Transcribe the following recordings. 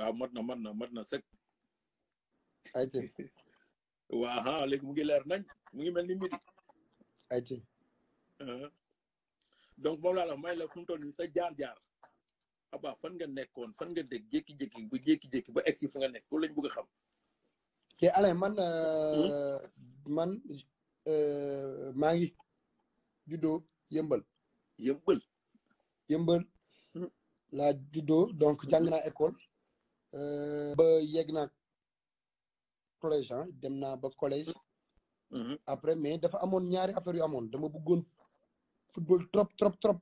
waaw mat na sëkk. ayca. waaw léegi mu ngi leer nañ mu ngi mel ni midi. ayca. donc moom laa la may la fu mu toll nii sa jaar-jaar. Abba fan nga nekkoon fan nga dégg jékki-jékki ba egsi fu nga nekk loolu lañ bëgg a xam. te Alain man maa ngi juddoo yëmbal. yëmbal laa juddoo donc jàng naa école. ba yegg naa collège dem naa ba collège. après mais dafa amoon ñaari affaire yu amoon dama bëggoon football trop.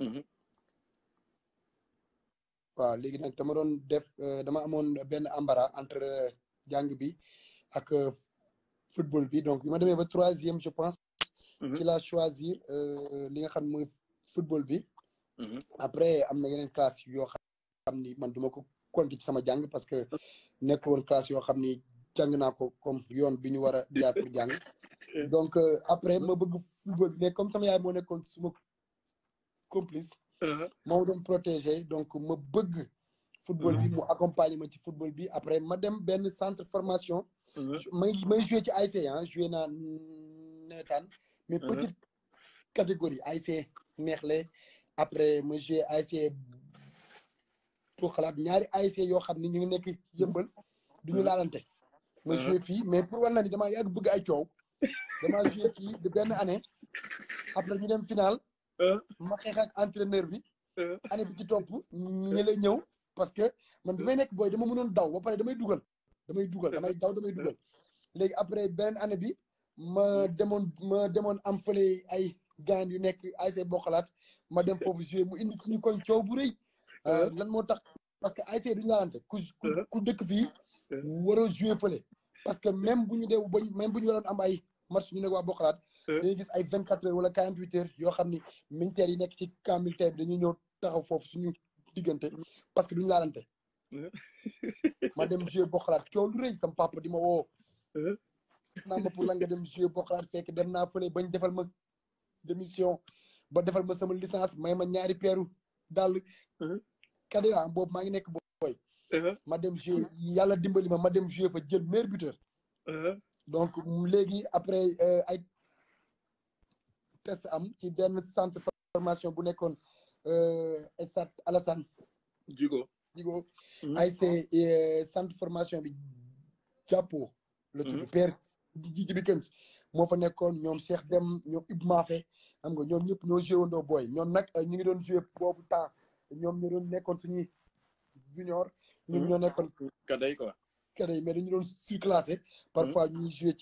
waaw léegi nag dama doon def dama amoon benn embarras entre jàng bi ak football bi donc bi ma demee ba troisième je pense. ci laa choisir li nga xam mooy football bi. après am na yeneen classe yoo xam ni man duma ko compter ci sama jàng parce que nekk woon classe yoo xam ni jàng naa ko comme yoon bi ñu war a jaar pour jàng. donc après ma bëgg football bi mais comme sama yaay moo nekkoon suma complice. moo doon protégé donc ma bëgg football bi mu accompagner ma ci football bi après ma dem benn centre formation. may joué ci ASC joué naa nawetaan mais petite catégorie ASC neexle après ma joué ASC pour xalaat ñaari ASC yoo xam ni ñu ngi nekk yëmbal du ñu laalante. ma joué fii mais pour war na ni damaa yàgg bëgg ay coow damaa joué fii de benn année après ñu dem final. ma xeex ak entraîneur bi. année bi ci topp ñu lay ñëw parce que man bi may nekk booy dama mënoon daw ba pare damay dugal damay daw damay dugal. léegi après beneen année bi ma demoon am fële ay gaañ yu nekk ASC Bokkalaat ma dem foofu joué mu indi suñu koñ coow bu rëy. lan moo tax parce que ASC duñu laalante ku dëkk fii waroo joué fële parce que même bu ñu waroon am ay match ñu nekk waa Bokkalaat dañuy gis ay 24 heures wala 48 heures yoo xam ni militaires yi nekk ci camp militaire bi dañuy ñëw taxaw foofu suñu diggante parce que duñu laalante. ma dem joué Bokkalaat coow lu rëy sam papa di ma woo. naa ma pour la nga dem joué Bokkalaat fekk dem naa fële bañ defal ma démission ba defal ma sama licence may ma ñaari peeru dàll. kadira boobu maa ngi nekk booy. ma dem joué yàlla dimbali ma dem joué fa jël meilleur buteur. donc léegi après ay test am ci benn centre formation bu nekkoon stade Alassane Djigo ay centre formation bi jàppoo la tudd père Jibi Këns moo fa nekkoon ñoom Cheikh Dem ñoom Ibou Mafé xam nga ñoom ñëpp ñoo joué wandoo booy ñoom nag ñu ngi doon joué boobu temps ñoom ñoo doon nekkoon suñuy junior ñun ñoo nekkoon cadet quoi cadet mais dañu doon surclassé parfois ñuy joué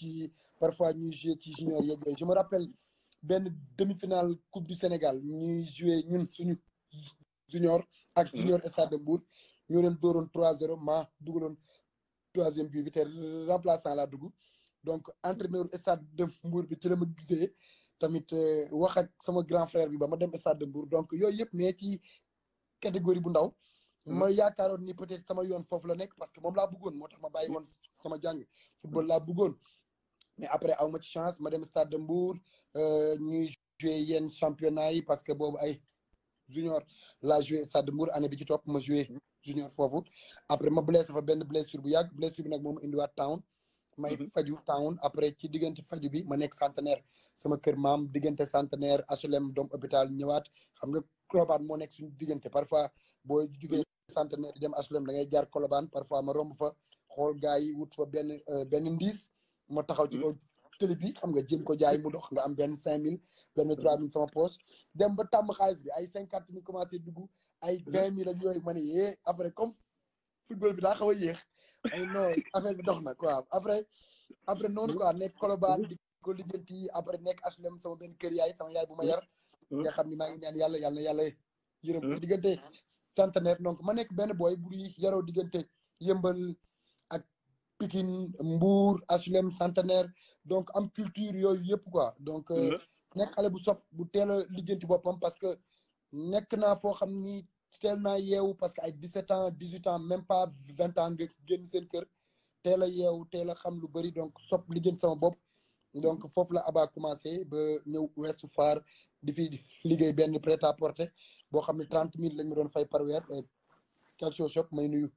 ci junior yeeg yooyu je me rappelle benn demi-finale coupe du Sénégal ñuy joué ñun suñu junior ak junior Stade de Mbour ñoo leen dooroon 3-0 maa dugaloon troisième but bi te remplaçant laa dugg donc entraîneur Stade de Mbour bi ci la ma gisee tamit wax ak sama grand frère bi ba ma dem Stade de Mbour donc yooyu yëpp mais ci catégorie bu ndaw ma yaakaaroon ni peut-être sama yoon foofu la nekk parce que moom laa bëggoon moo tax ma bàyyi woon sama jàng football laa bëggoon mais après aw ma ci chance ma dem Stade de Mbour ñuy joué yenn championnat yi parce que boobu ay junior laa joué Stade de Mbour année bi ci topp ma joué junior foofu après ma blessé fa benn blessure bu yàgg blessure bi nag moom indiwaat town may faju town après ci diggante faju bi ma nekk centenaire sama kër maam diggante centenaire HLM doom hôpital ñëwaat xam nga Colobane moo nekk suñu diggante parfois boo jugee centenaire di dem HLM da ngay jaar Colobane parfois ma romb fa xool gars yi wut fa benn ndiis ma taxaw ci kaw télé bi xam nga jéem ko jaay mu dox nga am benn 5000 benn 3000 sama poche dem ba tàmm xaalis bi ay 50 000 commencé dugg ay 20 000 ak yooyu ma ne yee après comme football bi daa xaw a yéex ay non affaire bi dox na quoi après noonu quoi nekk Colobane di ko lijjanti après nekk HLM sama benn kër yaay sama yaay bu ma yar nga xam ni maa ngi ñaan yàlla yërëm ko diggante centenaire donc ma nekk benn booy bu yaroo diggante yëmbal ak Pikine Mbour HLM centenaire donc am culture yooyu yëpp quoi donc nekk xale bu sopp bu teel a lijjanti boppam parce que nekk naa foo xam ni teel naa yeewu parce que ay 17 ans 18 ans même pas 20 ans nga génn seen kër teel a yeewu teel a xam lu bëri donc sopp lijjanti sama bopp donc foofu la Aba commencé ba ñëw Ouest Foire di fi liggéey benn prêt à porter boo xam ne 30 000 lañ ma doon fay par weer Calcio Shop may nuyu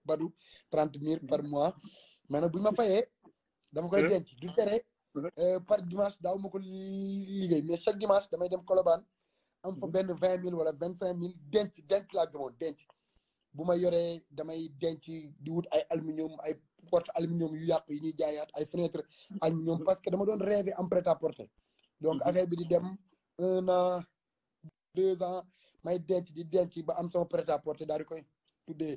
Badou 30 000 par mois mais nag bu ñu ma fayee dama koy denc du tere par dimanche daaw ma ko liggéey mais chaque dimanche damay dem Colobane am fa benn 20 000 wala 25 000 denc laa gëmoon denc bu ma yoree damay denc di wut ay aluminium ay porte aluminium yu yàqu yi ñuy jaayaat ay fenêtre aluminium parce que dama doon rêver am prêt-à-porter donc affaire bi di dem 1 an 2 ans may denc di denc ba am sama prêt-à-porter daal di koy tuddee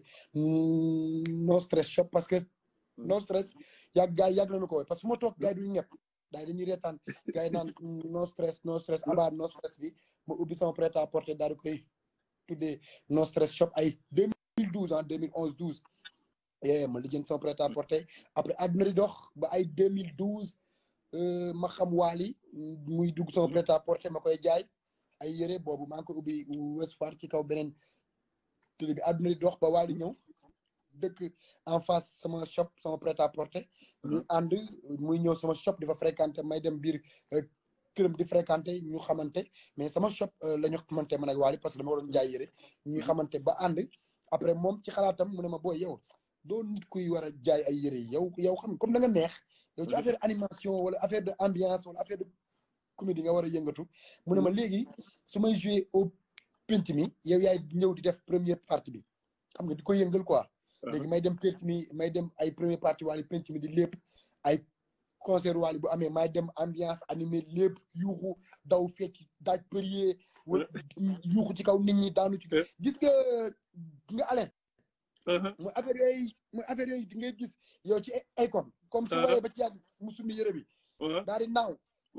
no stress shop parce que no stress yàgg gars yi yàgg nañu ko parce que su ma toog gars yi duñu ñepp daay dañuy reetaan gars yi naan no stress abaat no stress bi ma ubbi sama prêt-à-porter daal di koy tuddee no stress shop ay 2012 en 2011 12 ma lijjanti sama prêt-à-porter après àdduna di dox ba ay 2012 ma xam Wally muy dugg sama prêt-à-porter ma koy jaay ay yére boobu maa ngi ko ubbi Ouest Foire ci kaw beneen télé bi àdduna di dox ba Wally ñëw dëkk en face sama shop sama prêt-à-porter ñu ànd muy ñëw sama shop di fa fréquenter may dem biir këram di fréquenter ñu xamante mais sama shop la ñu xamante man ak Wally parce que dama waroon jaay yére ñuy xamante ba ànd après moom ci xalaatam mu ne ma booy yow doo nit kuy war a jaay ay yére yow xam comme da nga neex yow ci affaire animation wala affaire de ambiance wala affaire de comédie nga war a yëngatu mu ne ma léegi su may jouer au penc mi yow yaay ñëw di def première partie bi xam nga di ko yëngal quoi léegi may dem penc mi may dem ay première partie Wally penc mi di lépp ay concert Wally bu amee may dem ambiance animé lépp yuuxu daw fecc daaj përier wala yuuxu ci kaw nit ñi daanu ci gis nga Alain mooy affaire yooyu di ngay gis yow ci Akon comme su wayee ba ci yàgg mu summi yëre bi daal di naaw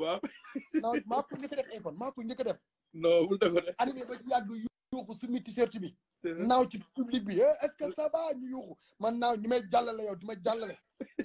maa ko njëkk a def Akon maa ko njëkk a def non bul def de animé ba ci yàgg yuuxu summi t-shirt bi naaw ci public bi est-ce que ça va ñu yuuxu man naaw ñu may jàllale yow di ma jàllale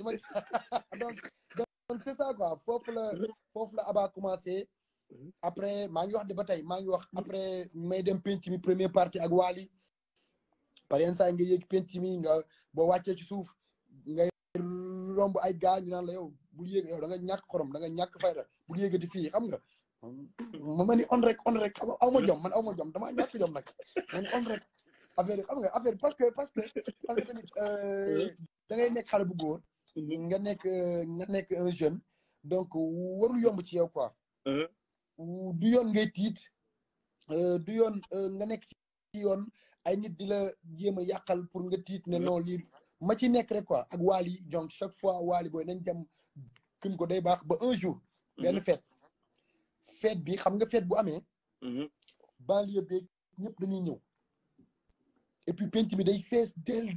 donc c'est ça quoi foofu la Abba commencé après maa ngi wax de ba tey maa ngi wax après may dem penc mi première partie ak Wally par yenn saa nga yéeg penc mi nga boo wàccee ci suuf ngay romb ay gars ñu naan la yow bul yéeg yow da nga ñàkk xorom da nga ñàkk fayda bul yéegati fii xam nga ma ni on rek xam nga aw ma jom man aw ma jom damaa ñàkk jom nag ma ni on rek affaire xam nga affaire parce que tamit da ngay nekk xale bu góor nga nekk un jeune donc warul yomb ci yow quoi du yoon ngay tiit du yoon nga nekk ci yoon ay nit di la jéem a yàqal pour nga tiit ne non lii ma ci nekk rek quoi ak Wally donc chaque fois Wally booy nañ dem kën ko day baax ba un jour benn fête bi xam nga fête bu amee banlieue beeg ñëpp dañuy ñëw et puis penc mi day fees del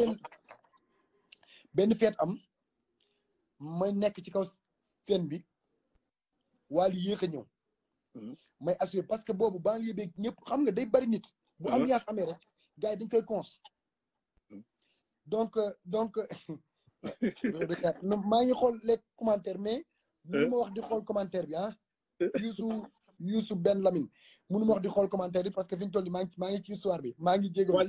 benn fête am may nekk ci kaw scène bi Wally yéex a ñëw may assuré parce que boobu banlieue beeg ñëpp xam nga day bari nit bu ambiance amee rek gars yi dañ koy cons donc maa ngi xool les commentaires mais mënu ma wax di xool commentaire bi Youssou Ben Lamine mënu ma wax di xool commentaire bi parce que fi ñu toll nii maa ngi ci histoire bi maa ngi jégalu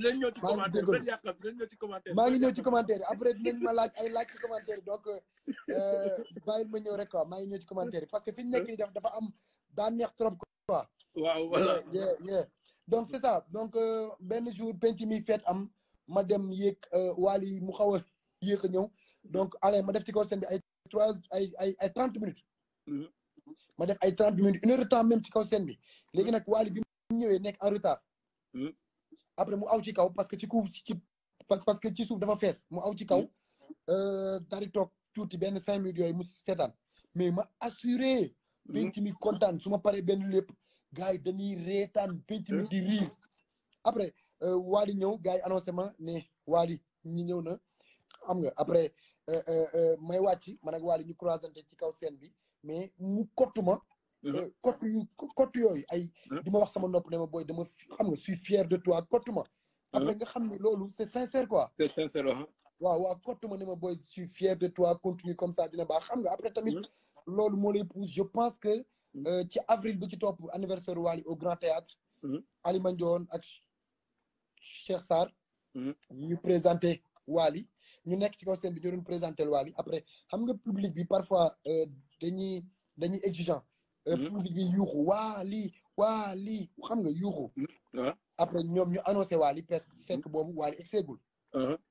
maa ngi ñëw ci commentaire yi après dinañ ma laaj ci commentaire yi donc bàyyil ma ñëw rek quoi maa ngi ñëw ci commentaire yi parce que fi ñu nekk nii dafa am daa neex trop quoi waaw voilà donc c'est ça donc benn jour penc mi fête am ma dem yéeg Wally mu xaw a yéex a ñëw donc allez ma def ci kaw scène bi ay 30 minutes ma def ay 30 minutes 1 heure de temps même ci kaw scène bi léegi nag Wally bi mu ñëwee nekk en retard après mu aw ci kaw parce que parce que ci suuf dafa fees mu aw ci kaw daal di toog tuuti benn 5 minutes yooyu mu seetaan mais ma assuré penc mi kontaan su ma paree benn lépp gars yi dañuy reetaan penc mi di riir après Wally ñëw gars yi annoncé ma ne Wally ñi ñëw na xam nga après may wàcc man ak Wally ñu croisante ci kaw scène bi mais mu kottu ma kottu yooyu ay di ma wax sama nopp ne ma booy dama xam nga suis fier de toi kottu ma après nga xam ne loolu c'est sincère quoi c'est sincère waaw kottu ma ne ma booy suis fier de toi continue comme ça dina baax xam nga après tamit loolu moo lay pousse je pense que ci avril bi ci topp anniversaire Wally au Grand Théâtre Ali Mandione ak Cheikh Sarr ñu présenté Wally ñu nekk ci kaw scène bi ñu doon présenté Wally après xam nga public bi parfois dañuy exigeant public bi yuuxu waa lii xam nga yuuxu après ñoom ñu annoncé Wally parce que fekk boobu Wally egseegul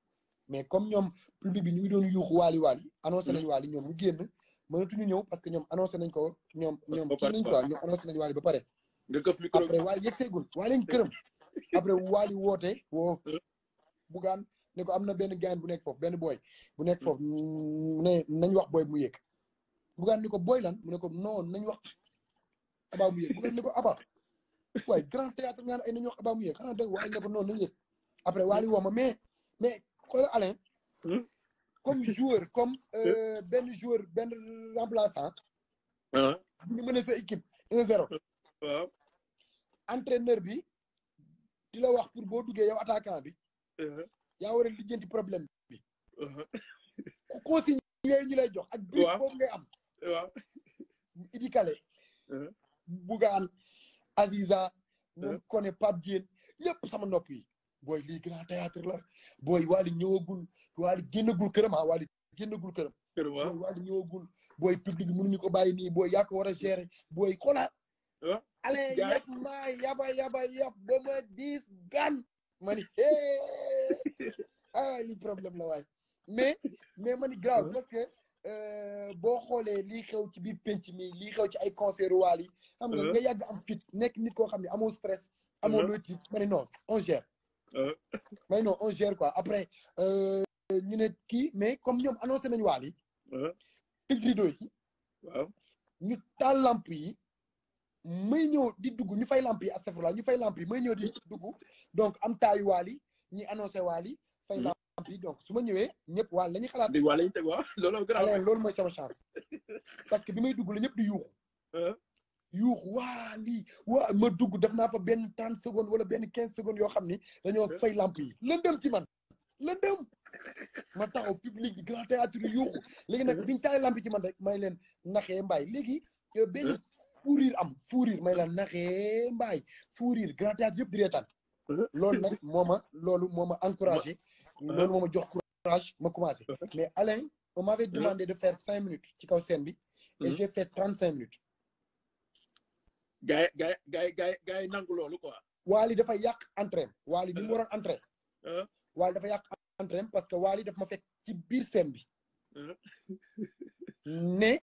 mais comme ñoom public bi ñu ngi doon yuuxu waali annoncé nañ waali ñoom ñu génn mënatuñu ñëw parce que ñoom annoncé nañ ko ñoom kii nañ quoi ñoom annoncé nañ waali ba pare après waali yegg seegul waali ngi këram après waali woote woo Bougane ne ko am na benn gain bu nekk foofu benn booy bu nekk foofu ne nañ wax booy mu yëg Bougane ni ko booy lan mu ne ko non nañ wax Aba mu yëg Bougane ne ko Aba waaye grand théâtre nga ay nañ wax Aba mu yëg xanaa dëgg waali ne ko non nañ yëg après waali woo ma mais xoolal Alain comme joueur comme benn joueur benn remplaçant bu ñu mënee sa équipe 1-0 waaw entraîneur bi di la wax pour boo duggee yow attaquant bi yaa war a lijjanti problème bi ku consigne yooyu ñu lay jox ak brief boobu ngay am waaw Idi Kale Bougane Aziza ñoom Koné Pape Diène ñëpp sama nopp yi booy lii grand théâtre la booy waali ñëwagul waali génnagul këram waali génnagul këram booy waali ñëwagul booy public bi mënuñu ko bàyyi nii booy yaa ko war a gérer booy xoolaat ale yab maa yaba ba ma 10 gan ma ni li problème la waay mais ma ni grave parce que boo xoolee lii xew ci biir penc mi lii xew ci ay concert waal yi xam nga yàgg am fit nekk nit koo xam ne amoo stress amoo loo tiit ma ni non on gère ma ni non on gère quoi après ñu ne kii mais comme ñoom annoncé nañu waal yi tëj rideau yi waaw ñu taal lamp yi may ñëw di dugg ñu fay lamp yi astafurlah ñu fay lamp yi may ñëw di dugg donc am taayu waal yi ñi annoncé waal yi fay lamp yi donc su ma ñëwee ñëpp waal la ñuy xalaat di waal lañu teg waaw loolu mooy sama chance parce que bi may dugg la ñëpp di yuuxu waa lii waa ma dugg def naa fa benn 30 secondes wala benn 15 secondes yoo xam ni dañoo fay lamp yi lëndëm ci man lëndëm ma taxaw public bi grand théâtre yi yuuxu léegi nag biñu taay lamp yi ci man rek may leen naxee mbaay léegi benn fuurir may la naxee mbaay fuurir grand théâtre yëpp di reetaan loolu nag loolu moo ma encouragé loolu moo ma jox courage ma commencé mais Alain on m'avait demandé de faire 5 minutes ci kaw scène bi et j'ai fait 35 minutes gaay yi nangu loolu quoi Wally dafa yàq entrain Wally bi mu waroon entrain Wally dafa yàq entrain parce que Wally daf ma fekk ci biir scène bi ne